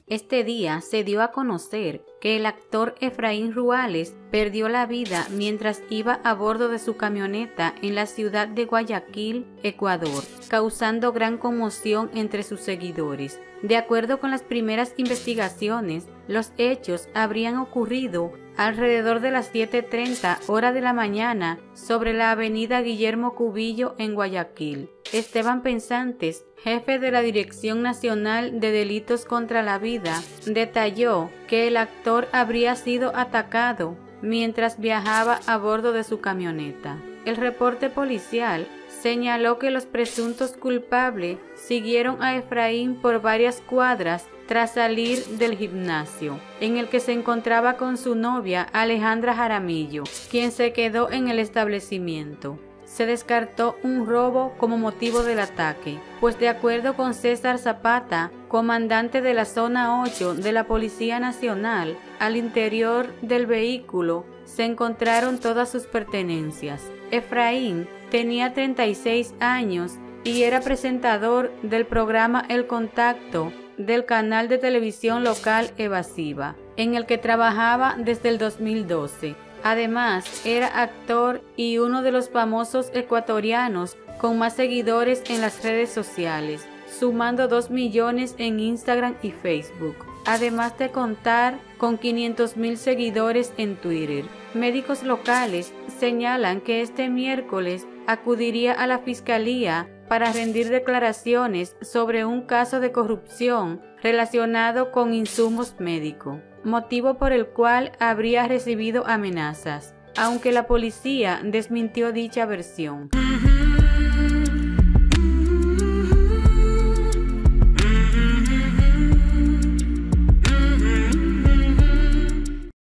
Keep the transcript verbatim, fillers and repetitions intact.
Este día se dio a conocer que el actor Efraín Ruales perdió la vida mientras iba a bordo de su camioneta en la ciudad de Guayaquil, Ecuador, causando gran conmoción entre sus seguidores. De acuerdo con las primeras investigaciones, los hechos habrían ocurrido alrededor de las siete y treinta hora de la mañana sobre la avenida Guillermo Cubillo en Guayaquil. Esteban Pensantes, jefe de la Dirección Nacional de Delitos contra la Vida, detalló que el actor habría sido atacado mientras viajaba a bordo de su camioneta. El reporte policial señaló que los presuntos culpables siguieron a Efraín por varias cuadras tras salir del gimnasio, en el que se encontraba con su novia Alejandra Jaramillo, quien se quedó en el establecimiento. Se descartó un robo como motivo del ataque, pues de acuerdo con César Zapata, comandante de la Zona ocho de la Policía Nacional, al interior del vehículo se encontraron todas sus pertenencias. Efraín tenía treinta y seis años y era presentador del programa El Contacto del canal de televisión local Evasiva, en el que trabajaba desde el dos mil doce. Además, era actor y uno de los famosos ecuatorianos con más seguidores en las redes sociales, sumando dos millones en Instagram y Facebook, además de contar con quinientos mil seguidores en Twitter. Médicos locales señalan que este miércoles acudiría a la fiscalía para rendir declaraciones sobre un caso de corrupción relacionado con insumos médicos, motivo por el cual habría recibido amenazas, aunque la policía desmintió dicha versión.